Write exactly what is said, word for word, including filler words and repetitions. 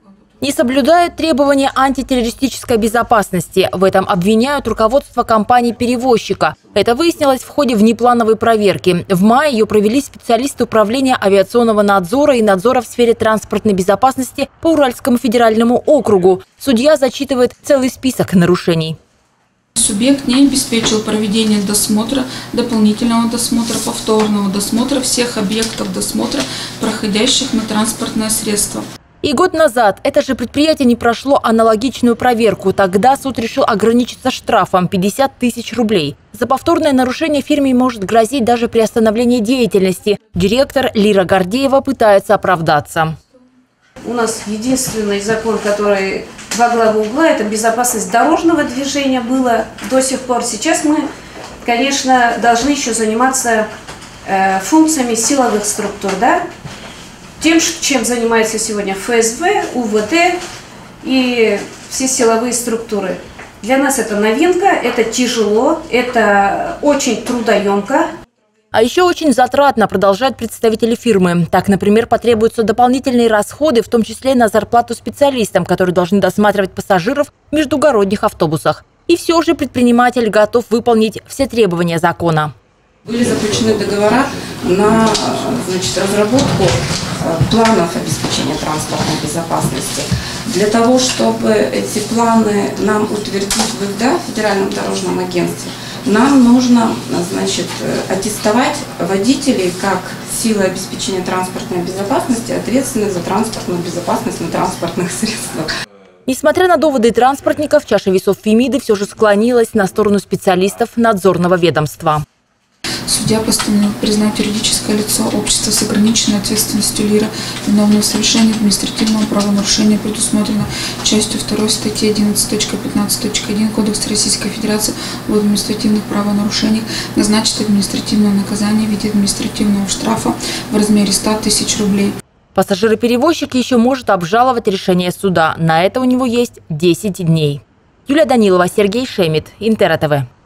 Не соблюдают требования антитеррористической безопасности. В этом обвиняют руководство компании-перевозчика. Это выяснилось в ходе внеплановой проверки. В мае ее провели специалисты Управления авиационного надзора и надзора в сфере транспортной безопасности по Уральскому федеральному округу. Судья зачитывает целый список нарушений. Субъект не обеспечил проведение досмотра, дополнительного досмотра, повторного досмотра всех объектов досмотра, проходящих на транспортное средство. И год назад это же предприятие не прошло аналогичную проверку. Тогда суд решил ограничиться штрафом пятьдесят тысяч рублей. За повторное нарушение фирме может грозить даже приостановление деятельности. Директор Лира Гордеева пытается оправдаться. У нас единственный закон, который во главу угла, это безопасность дорожного движения было до сих пор. Сейчас мы, конечно, должны еще заниматься э, функциями силовых структур, да? Тем, чем занимается сегодня эф эс вэ, у вэ дэ и все силовые структуры. Для нас это новинка, это тяжело, это очень трудоемко. А еще очень затратно, продолжают представители фирмы. Так, например, потребуются дополнительные расходы, в том числе на зарплату специалистам, которые должны досматривать пассажиров в междугородних автобусах. И все же предприниматель готов выполнить все требования закона. Были заключены договора на, значит, разработку планов обеспечения транспортной безопасности. Для того, чтобы эти планы нам утвердить в эф дэ а, Федеральном дорожном агентстве, нам нужно, значит, аттестовать водителей как силы обеспечения транспортной безопасности, ответственных за транспортную безопасность на транспортных средствах. Несмотря на доводы транспортников, чаша весов Фемиды все же склонилась на сторону специалистов надзорного ведомства. Судья постановил признать юридическое лицо общества с ограниченной ответственностью Лира виновным в совершении административного правонарушения, предусмотрено частью второй статьи одиннадцать точка пятнадцать точка один Кодекса Российской Федерации об административных правонарушениях, назначить административное наказание в виде административного штрафа в размере ста тысяч рублей. Пассажир-перевозчик еще может обжаловать решение суда. На это у него есть десять дней. Юлия Данилова, Сергей Шемет, Интер тэ вэ.